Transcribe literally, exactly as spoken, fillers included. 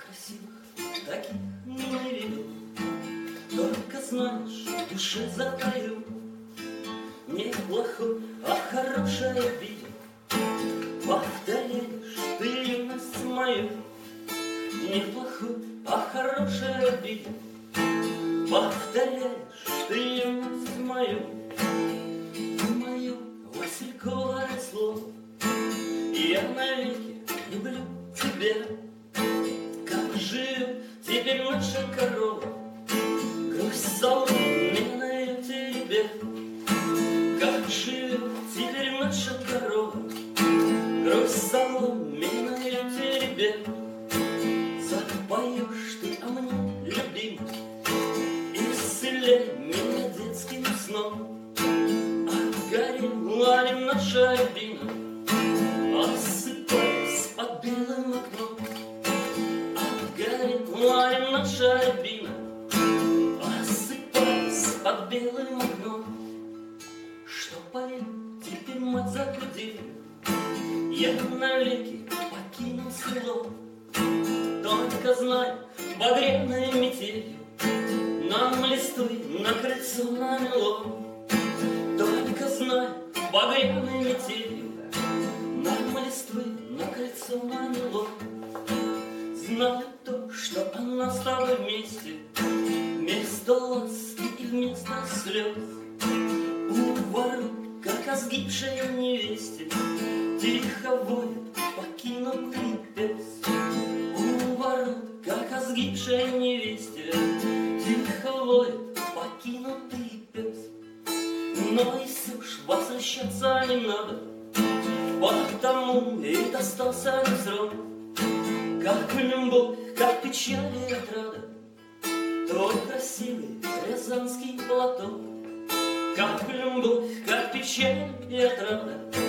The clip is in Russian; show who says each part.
Speaker 1: красивых таких не видел. Только знаешь, в душе затаю неплохой, а хорошее видел. Повторяешь ты юность мою, неплохой, а хорошее видел. Повторяешь ты юность мою, мое васильковое слово. Я навеки люблю тебя. Как живет теперь наша корова, грусть соломенная тебе. Как живет теперь наша корова, грусть соломенная тебе. Запоешь ты о мне, любимый, исцеляй меня детским сном. Отгорела ли наша бина, осыпаясь под белым окном. Отгорела ли наша бина, осыпаясь под белым окном. Что поет теперь мать за грудью, я навеки покину село. Только знай, багряной метелью нам листвы на крыльцо намело. Только знай, багряной метелью нам листвы на крыльцо намело. Знаю то, что она с тобой вместе, вместо ласки и вместо слез. У ворот, как о сгибшей невесте, тихо воет покинутый пес. У ворот, как о сгибшей невесте, тихо воет покинутый пес. Но и все ж возвращаться не надо, потому и достался не срок. Как любовь, как печаль и отрада, твой красивый рязанский платок. Как любовь, как печаль и отрада,